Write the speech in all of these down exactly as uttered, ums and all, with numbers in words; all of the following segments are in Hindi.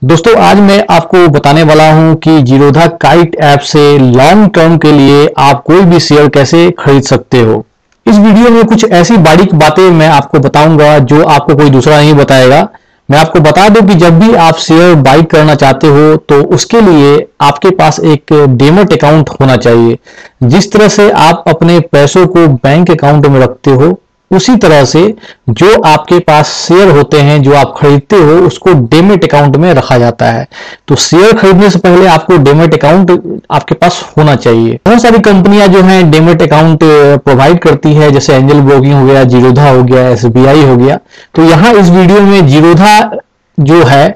दोस्तों आज मैं आपको बताने वाला हूं कि जीरोधा काइट ऐप से लॉन्ग टर्म के लिए आप कोई भी शेयर कैसे खरीद सकते हो। इस वीडियो में कुछ ऐसी बारीक बातें मैं आपको बताऊंगा जो आपको कोई दूसरा नहीं बताएगा। मैं आपको बता दूं कि जब भी आप शेयर बाई करना चाहते हो तो उसके लिए आपके पास एक डीमैट अकाउंट होना चाहिए। जिस तरह से आप अपने पैसों को बैंक अकाउंट में रखते हो उसी तरह से जो आपके पास शेयर होते हैं जो आप खरीदते हो उसको डीमैट अकाउंट में रखा जाता है। तो शेयर खरीदने से पहले आपको डीमैट अकाउंट आपके पास होना चाहिए। बहुत सारी कंपनियां जो हैं डीमैट अकाउंट प्रोवाइड करती है, जैसे एंजल ब्रोकिंग हो गया, जीरोधा हो गया, एसबीआई हो गया। तो यहाँ इस वीडियो में जीरोधा जो है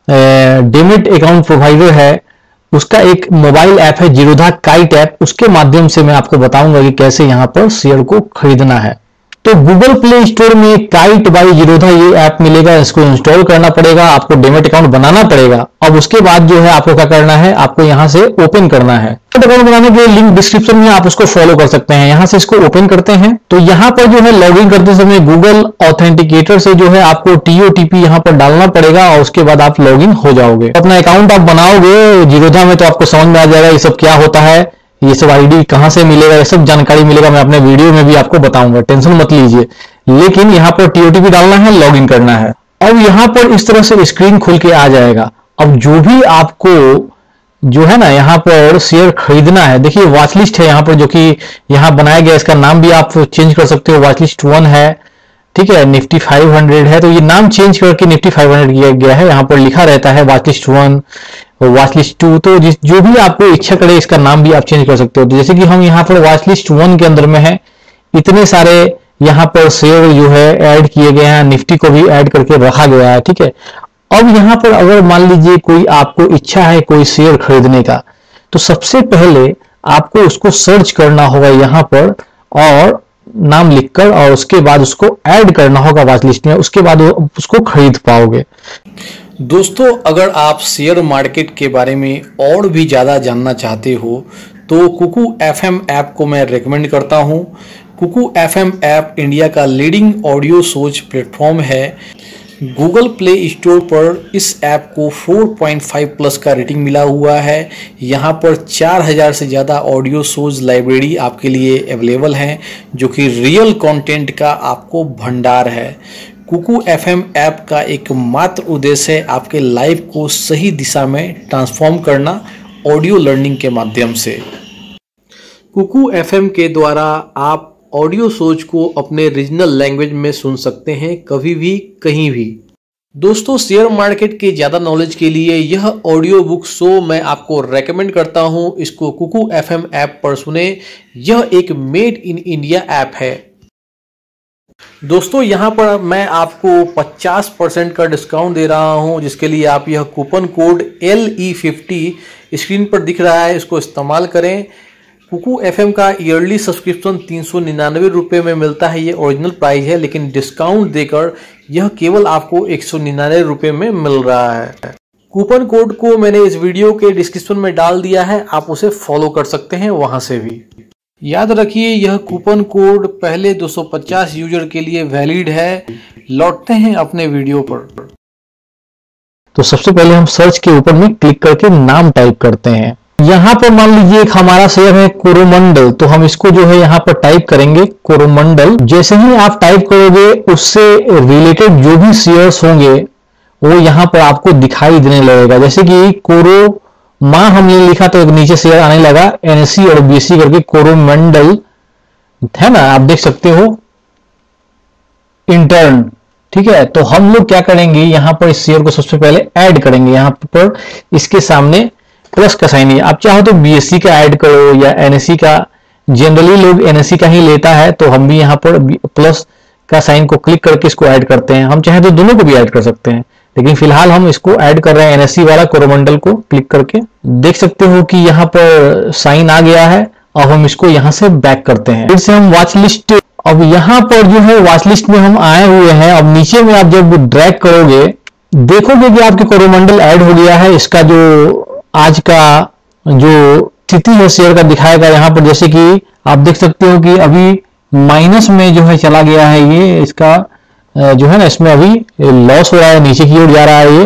डीमैट अकाउंट प्रोवाइडर है, उसका एक मोबाइल ऐप है जीरोधा काइट ऐप। उसके माध्यम से मैं आपको बताऊंगा कि कैसे यहाँ पर शेयर को खरीदना है। तो गूगल प्ले स्टोर में काइट बाई जीरोधा ये ऐप मिलेगा, इसको इंस्टॉल करना पड़ेगा, आपको डीमैट अकाउंट बनाना पड़ेगा। अब उसके बाद जो है आपको क्या करना है, आपको यहां से ओपन करना है। डीमैट अकाउंट बनाने के लिंक डिस्क्रिप्शन में आप उसको फॉलो कर सकते हैं। यहां से इसको ओपन करते हैं तो यहां पर जो है लॉगिन करते समय गूगल ऑथेंटिकेटर से जो है आपको टीओटीपी यहां पर डालना पड़ेगा और उसके बाद आप लॉगिन हो जाओगे। अपना अकाउंट आप बनाओगे जीरोधा में तो आपको समझ में आ जाएगा ये सब क्या होता है, ये सब आईडी कहां से मिलेगा, ये सब जानकारी मिलेगा। मैं अपने वीडियो में भी आपको बताऊंगा, टेंशन मत लीजिए। लेकिन यहां पर टीओटीपी डालना है, लॉगिन करना है। अब यहां पर इस तरह से स्क्रीन खुल के आ जाएगा। अब जो भी आपको जो है ना यहाँ पर शेयर खरीदना है, देखिए वॉच लिस्ट है यहाँ पर जो कि यहाँ बनाया गया, इसका नाम भी आप चेंज कर सकते हो। वॉच लिस्ट वन है, ठीक है, निफ्टी फाइव हंड्रेड है, तो ये नाम चेंज करके निफ्टी फाइव हंड्रेड किया गया है। यहाँ पर लिखा रहता है watch list one, watch list two, तो जिस जो भी आपको इच्छा करे इसका नाम भी आप चेंज कर सकते हो। तो जैसे कि हम यहाँ पर वॉच लिस्ट वन के अंदर में है, इतने सारे यहाँ पर शेयर जो है ऐड किए गए हैं, निफ्टी को भी ऐड करके रखा गया है, ठीक है। अब यहाँ पर अगर मान लीजिए कोई आपको इच्छा है कोई शेयर खरीदने का, तो सबसे पहले आपको उसको सर्च करना होगा यहाँ पर और नाम लिखकर, और उसके बाद उसको ऐड करना होगा वॉच लिस्ट में, उसके बाद उसको खरीद पाओगे। दोस्तों अगर आप शेयर मार्केट के बारे में और भी ज़्यादा जानना चाहते हो तो कुकू एफएम ऐप को मैं रेकमेंड करता हूं। कुकू एफएम ऐप इंडिया का लीडिंग ऑडियो सोच प्लेटफॉर्म है। गूगल प्ले स्टोर पर इस ऐप को फोर पॉइंट फाइव प्लस का रेटिंग मिला हुआ है। यहाँ पर चार हज़ार से ज़्यादा ऑडियो शोज लाइब्रेरी आपके लिए अवेलेबल हैं, जो कि रियल कंटेंट का आपको भंडार है। कुकू एफएम ऐप का एकमात्र उद्देश्य है आपके लाइफ को सही दिशा में ट्रांसफॉर्म करना ऑडियो लर्निंग के माध्यम से। कुकू एफएम के द्वारा आप ऑडियो शोज को अपने रीजनल लैंग्वेज में सुन सकते हैं, कभी भी कहीं भी। दोस्तों शेयर मार्केट के ज़्यादा नॉलेज के लिए यह ऑडियो बुक शो मैं आपको रेकमेंड करता हूं। इसको कुकू एफएम ऐप पर सुने। यह एक मेड इन इंडिया ऐप है। दोस्तों यहाँ पर मैं आपको पचास परसेंट का डिस्काउंट दे रहा हूँ, जिसके लिए आप यह coupon code L E fifty screen पर दिख रहा है, इसको इस्तेमाल करें। कुकू एफएम का ईयरली सब्सक्रिप्शन तीन सौ निन्यानवे रुपये में मिलता है, ये ओरिजिनल प्राइस है, लेकिन डिस्काउंट देकर यह केवल आपको एक सौ निन्यानवे रुपये में मिल रहा है। कूपन कोड को मैंने इस वीडियो के डिस्क्रिप्शन में डाल दिया है, आप उसे फॉलो कर सकते हैं वहां से भी। याद रखिए यह कूपन कोड पहले दो सौ पचास यूजर के लिए वैलिड है। लौटते हैं अपने वीडियो पर। तो सबसे पहले हम सर्च के ऊपर में क्लिक करके नाम टाइप करते हैं। यहाँ पर मान लीजिए एक हमारा शेयर है कोरोमंडल, तो हम इसको जो है यहाँ पर टाइप करेंगे कोरोमंडल। जैसे ही आप टाइप करोगे उससे रिलेटेड जो भी शेयर्स होंगे वो यहाँ पर आपको दिखाई देने लगेगा। जैसे कि कोरो माँ हमने लिखा तो नीचे शेयर आने लगा, एनएससी और बीएससी करके कोरोमंडल है ना, आप देख सकते हो इंटर्न, ठीक है। तो हम लोग क्या करेंगे, यहाँ पर इस शेयर को सबसे पहले ऐड करेंगे। यहाँ पर इसके सामने प्लस का साइन है, आप चाहो तो बीएससी का ऐड करो या एनएससी का, जनरली लोग एनएससी का ही लेता है, तो हम भी यहाँ पर प्लस का साइन को क्लिक करके इसको ऐड करते हैं। हम चाहे तो दोनों को भी ऐड कर सकते हैं, लेकिन फिलहाल हम इसको ऐड कर रहे हैं, एनएससी वाला कोरोमंडल को क्लिक करके। देख सकते हो कि यहाँ पर साइन आ गया है। अब हम इसको यहाँ से बैक करते हैं, फिर से हम वॉच लिस्ट। अब यहाँ पर जो है वॉच लिस्ट में हम आए हुए हैं। अब नीचे में आप जब ड्रैग करोगे देखोगे कि आपके कोरोमंडल ऐड हो गया है। इसका जो आज का जो स्थिति है शेयर का दिखाएगा यहाँ पर, जैसे कि आप देख सकते हो कि अभी माइनस में जो है चला गया है ये, इसका जो है ना इसमें अभी लॉस हो रहा है, नीचे की ओर जा रहा है ये,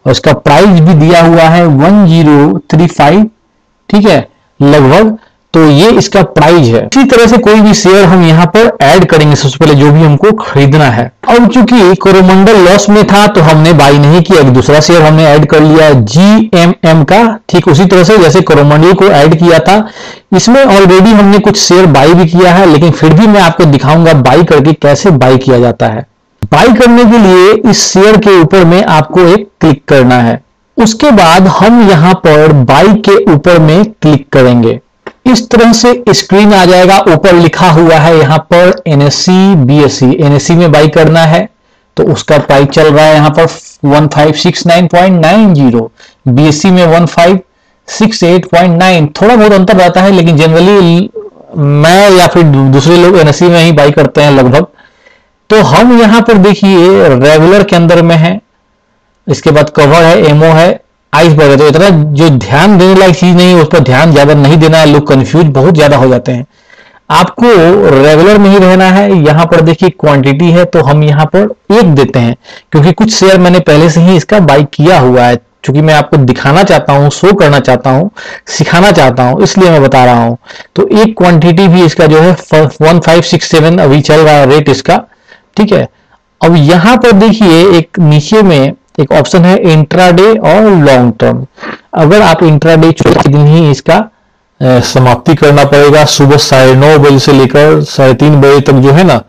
और इसका प्राइस भी दिया हुआ है वन जीरो थ्री फाइव, ठीक है लगभग। तो ये इसका प्राइस है। इसी तरह से कोई भी शेयर हम यहाँ पर ऐड करेंगे सबसे पहले जो भी हमको खरीदना है। अब चूंकि कोरोमंडल लॉस में था तो हमने बाई नहीं किया, एक दूसरा शेयर हमने ऐड कर लिया जी एम एम का। ठीक उसी तरह से जैसे कोरोमंडल को ऐड किया था, इसमें ऑलरेडी हमने कुछ शेयर बाई भी किया है, लेकिन फिर भी मैं आपको दिखाऊंगा बाई करके कैसे बाई किया जाता है। बाई करने के लिए इस शेयर के ऊपर में आपको एक क्लिक करना है, उसके बाद हम यहाँ पर बाई के ऊपर में क्लिक करेंगे। इस तरह से स्क्रीन आ जाएगा, ऊपर लिखा हुआ है यहाँ पर एनएससी बीएससी, एनएससी में बाई करना है तो उसका प्राइस चल रहा है यहाँ पर one five six nine point nine zero, BSE में one five six eight point nine. थोड़ा बहुत अंतर रहता है, लेकिन जनरली मैं या फिर दूसरे लोग एनएससी में ही बाई करते हैं लगभग। तो हम यहाँ पर देखिए रेगुलर के अंदर में है, इसके बाद कवर है, एमओ है, आइस बर्गर। तो इतना जो ध्यान देने लायक चीज नहीं है, उस पर ध्यान ज्यादा नहीं देना है, लोग कंफ्यूज बहुत ज्यादा हो जाते हैं। आपको रेगुलर में ही रहना है। यहाँ पर देखिए क्वांटिटी है तो हम यहाँ पर एक देते हैं, क्योंकि कुछ शेयर मैंने पहले से ही इसका बाई किया हुआ है। क्योंकि मैं आपको दिखाना चाहता हूँ, शो करना चाहता हूँ, सिखाना चाहता हूँ, इसलिए मैं बता रहा हूँ। तो एक क्वांटिटी भी इसका जो है वन फाइव सिक्स सेवन अभी चल रहा है रेट इसका, ठीक है। अब यहाँ पर देखिए एक नीचे में एक ऑप्शन है इंट्राडे और लॉन्ग टर्म। अगर आप इंट्राडे चौथे दिन ही इसका समाप्ति करना पड़ेगा, सुबह साढ़े नौ बजे से लेकर साढ़े तीन बजे तक जो है ना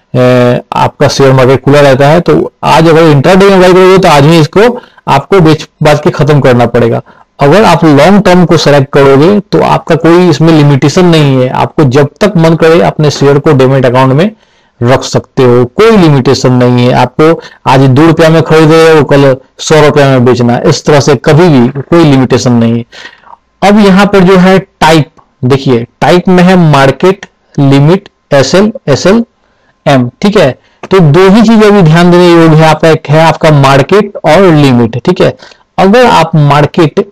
आपका शेयर मार्केट खुला रहता है। तो आज अगर इंट्राडे में बाई करोगे तो आज ही इसको आपको बेच बाज के खत्म करना पड़ेगा। अगर आप लॉन्ग टर्म को सेलेक्ट करोगे तो आपका कोई इसमें लिमिटेशन नहीं है, आपको जब तक मन करे अपने शेयर को डीमैट अकाउंट में रख सकते हो, कोई लिमिटेशन नहीं है। आपको आज दो रुपया में खरीद रहे हो, कल सौ रुपया में बेचना, इस तरह से कभी भी कोई लिमिटेशन नहीं है। अब यहाँ पर जो है टाइप देखिए, टाइप में है market, limit, SL, SL, M, ठीक है। तो दो ही चीजें भी ध्यान देने योग्य है आपका, एक है आपका मार्केट और लिमिट, ठीक है। अगर आप मार्केट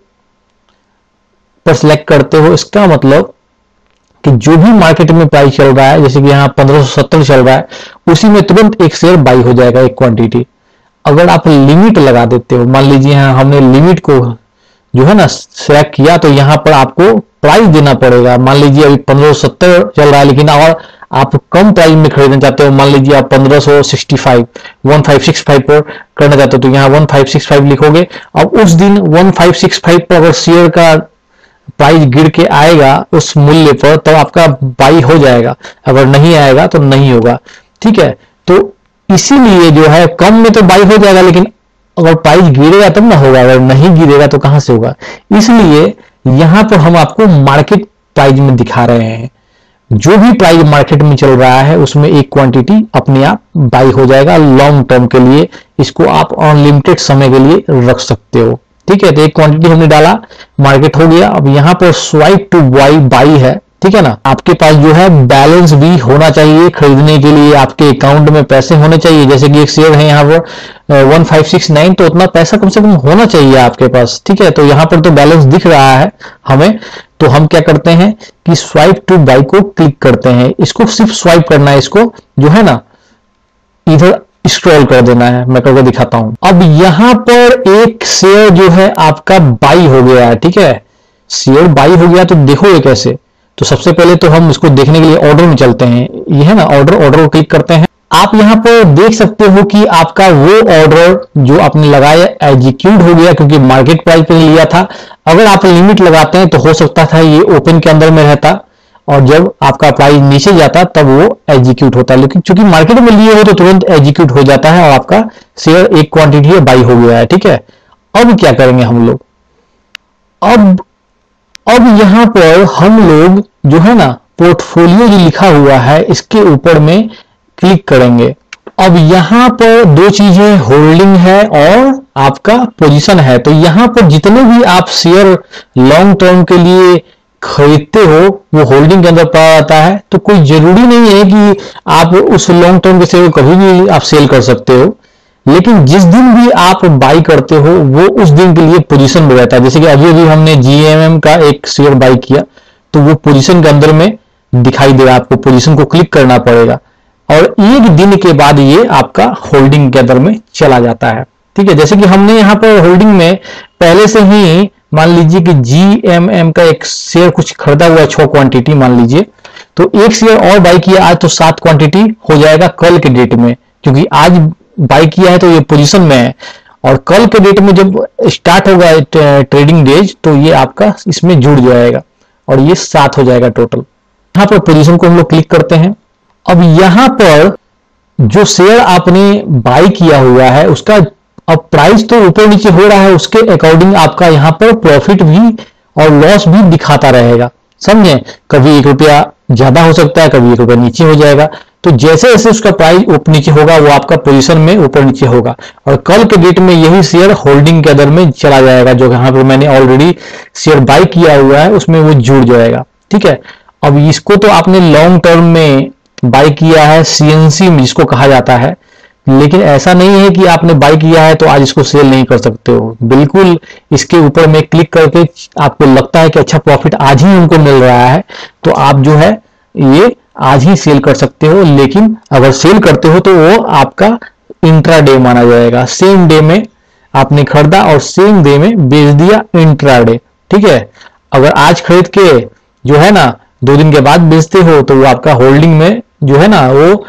पर सिलेक्ट करते हो, इसका मतलब कि जो भी मार्केट में प्राइस चल रहा है, जैसे कि यहाँ पंद्रह सौ सत्तर चल रहा है, उसी में तुरंत एक शेयर बाई हो जाएगा, एक क्वांटिटी। अगर आप लिमिट लगा देते हो, मान लीजिए यहाँ हमने लिमिट को जो है ना सेलेक्ट किया, तो यहाँ पर आपको प्राइस देना पड़ेगा। मान लीजिए अभी पंद्रह सौ सत्तर चल रहा है, लेकिन और आप कम प्राइस में खरीदना चाहते हो, मान लीजिए आप पंद्रह सौ sixty five one five six five पर करना चाहते हो, तो यहाँ वन फाइव सिक्स फाइव लिखोगे। अब उस दिन वन फाइव सिक्स फाइव पर अगर शेयर का प्राइस गिर के आएगा उस मूल्य पर, तो आपका बाई हो जाएगा, अगर नहीं आएगा तो नहीं होगा, ठीक है। तो इसीलिए जो है कम में तो बाई हो जाएगा, लेकिन अगर प्राइस गिरेगा तब ना होगा, अगर नहीं गिरेगा तो कहां से होगा। इसलिए यहां पर हम आपको मार्केट प्राइस में दिखा रहे हैं, जो भी प्राइस मार्केट में चल रहा है उसमें एक क्वांटिटी अपने आप बाई हो जाएगा। लॉन्ग टर्म के लिए इसको आप अनलिमिटेड समय के लिए रख सकते हो, ठीक है। तो एक क्वांटिटी हमने डाला, मार्केट हो गया। अब यहाँ पर स्वाइप टू बाई बाई है, ठीक है ना। आपके पास जो है बैलेंस भी होना चाहिए, खरीदने के लिए आपके अकाउंट में पैसे होने चाहिए। जैसे कि एक शेयर है यहाँ पर वन फाइव सिक्स नाइन, तो उतना पैसा कम से कम होना चाहिए आपके पास, ठीक है। तो यहाँ पर तो बैलेंस दिख रहा है हमें, तो हम क्या करते हैं कि स्वाइप टू बाई को क्लिक करते हैं। इसको सिर्फ स्वाइप करना है, इसको जो है ना इधर स्क्रॉल कर देना है। मैं करके दिखाता हूं। अब यहां पर एक शेयर जो है आपका बाई हो गया है, ठीक है। शेयर बाई हो गया तो देखो ये कैसे। तो सबसे पहले तो हम इसको देखने के लिए ऑर्डर में चलते हैं, ये है ना ऑर्डर, ऑर्डर को क्लिक करते हैं। आप यहां पर देख सकते हो कि आपका वो ऑर्डर जो आपने लगाया एग्जीक्यूट हो गया, क्योंकि मार्केट प्राइस पे लिया था। अगर आप लिमिट लगाते हैं तो हो सकता था ये ओपन के अंदर में रहता, और जब आपका प्राइस नीचे जाता तब वो एग्जीक्यूट होता है। लेकिन चूंकि मार्केट में लिए हो तो तुरंत एग्जीक्यूट हो जाता है, और आपका शेयर एक क्वांटिटी बाई हो गया है, ठीक है। अब क्या करेंगे हम लोग, अब अब यहां पर हम लोग जो है ना पोर्टफोलियो जो लिखा हुआ है इसके ऊपर में क्लिक करेंगे। अब यहां पर दो चीजें, होल्डिंग है और आपका पोजीशन है। तो यहां पर जितने भी आप शेयर लॉन्ग टर्म के लिए खरीदते हो वो होल्डिंग के अंदर पड़ा रहता है। तो कोई जरूरी नहीं है कि आप उस लॉन्ग टर्म के शेयर को कभी भी आप सेल कर सकते हो, लेकिन जिस दिन भी आप बाई करते हो वो उस दिन के लिए पोजीशन में रहता है। जैसे कि अभी अभी हमने जीएमएम का एक शेयर बाई किया, तो वो पोजीशन के अंदर में दिखाई दे रहा है। आपको पोजीशन को क्लिक करना पड़ेगा और एक दिन के बाद ये आपका होल्डिंग के अंदर में चला जाता है। ठीक है, जैसे कि हमने यहाँ पर होल्डिंग में पहले से ही मान लीजिए कि जी एम एम का एक शेयर कुछ खरीदा हुआ है, छह क्वांटिटी मान लीजिए, तो एक शेयर और बाई किया आज तो सात क्वांटिटी हो जाएगा कल के डेट में, क्योंकि आज बाई किया है तो ये पोजीशन में है, और कल के डेट में जब स्टार्ट होगा ट्रेडिंग डेज तो ये आपका इसमें जुड़ जाएगा और ये सात हो जाएगा टोटल। यहाँ पर पोजीशन को हम लोग क्लिक करते हैं। अब यहाँ पर जो शेयर आपने बाई किया हुआ है उसका अब प्राइस तो ऊपर नीचे हो रहा है, उसके अकॉर्डिंग आपका यहाँ पर प्रॉफिट भी और लॉस भी दिखाता रहेगा, समझे। कभी एक रुपया ज्यादा हो सकता है, कभी एक रुपया नीचे हो जाएगा, तो जैसे जैसे उसका प्राइस ऊपर नीचे होगा वो आपका पोजीशन में ऊपर नीचे होगा, और कल के डेट में यही शेयर होल्डिंग के अंदर में चला जाएगा, जो यहाँ पर मैंने ऑलरेडी शेयर बाई किया हुआ है उसमें वो जुड़ जाएगा। ठीक है, अब इसको तो आपने लॉन्ग टर्म में बाई किया है, सीएनसी जिसको कहा जाता है, लेकिन ऐसा नहीं है कि आपने बाई किया है तो आज इसको सेल नहीं कर सकते हो। बिल्कुल इसके ऊपर में क्लिक करके आपको लगता है कि अच्छा प्रॉफिट आज ही उनको मिल रहा है तो आप जो है ये आज ही सेल कर सकते हो, लेकिन अगर सेल करते हो तो वो आपका इंट्रा डे माना जाएगा। सेम डे में आपने खरीदा और सेम डे में बेच दिया, इंट्रा डे। ठीक है, अगर आज खरीद के जो है ना दो दिन के बाद बेचते हो तो वो आपका होल्डिंग में जो है ना वो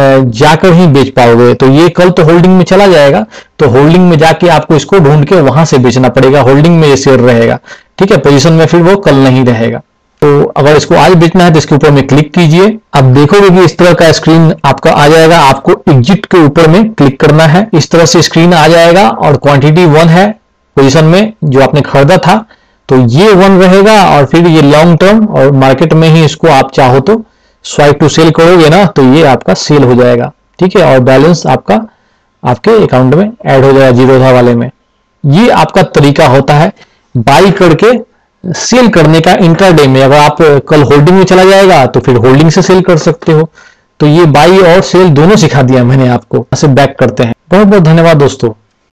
जाकर ही बेच पाओगे, तो ये कल तो होल्डिंग में चला जाएगा, तो होल्डिंग में जाके आपको इसको ढूंढ के वहां से बेचना पड़ेगा, होल्डिंग में ये शेयर रहेगा। ठीक है, पोजीशन में फिर वो कल नहीं रहेगा। तो अगर इसको आज बेचना है तो इसके ऊपर में क्लिक कीजिए, अब देखोगे कि इस तरह का स्क्रीन आपका आ जाएगा, आपको एग्जिट के ऊपर में क्लिक करना है, इस तरह से स्क्रीन आ जाएगा, और क्वांटिटी वन है पोजीशन में जो आपने खरीदा था तो ये वन रहेगा, और फिर ये लॉन्ग टर्म और मार्केट में ही इसको आप चाहो तो स्वाइप टू सेल करोगे ना तो ये आपका सेल हो जाएगा। ठीक है, और बैलेंस आपका आपके अकाउंट में ऐड हो जाएगा जीरोधा वाले में। ये आपका तरीका होता है बाई करके सेल करने का इंट्राडे में। अगर आप कल होल्डिंग में चला जाएगा तो फिर होल्डिंग से सेल कर सकते हो। तो ये बाई और सेल दोनों सिखा दिया मैंने आपको। ऐसे बैक करते हैं। बहुत बहुत धन्यवाद दोस्तों।